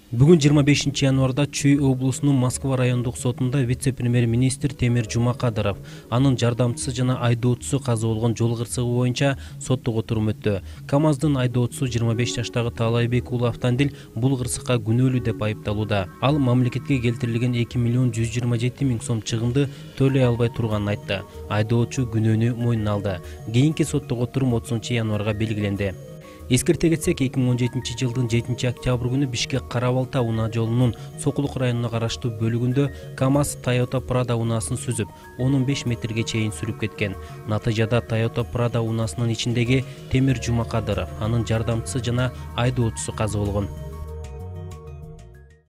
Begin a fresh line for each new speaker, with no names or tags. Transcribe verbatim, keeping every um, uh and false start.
Бүгүн жыйырма бешинчи январда Чүй облусунун Москва райондук сотунда вице-премьер-министр Темир Жумакадыров, анын жардамчысы жана айдоочусу каза болгон жол кырсыгы боюнча соттук отурум өттү. КамАЗдын айдоочусу жыйырма беш жаштагы Таалайбек уулу автандил бул кырсыкка күнөөлүү деп айыпталууда. Ал мамлекетке келтирилген эки миллион жүз жыйырма жети миң сом чыгымды төлөй албай турганын айтты. Айдоочу күнөөнү мойнуна алды. Кийинки соттук отурум отузунчу январга белгиленди. Эскерте кетсек, эки миң он жетинчи жылдын жетинчи октябрь күнү Бишкек Кара-Балта унаа жолунун Сокулук районуна караштуу бөлүгүндө КамАЗ Toyota Prado унаасын сүзүп, он беш метрге чейин сүрүп кеткен. Натыйжада Toyota Prado унаасынын ичиндеги Темир Жумакадыров, анын жардамчысы жана айдоочусу каза болгон.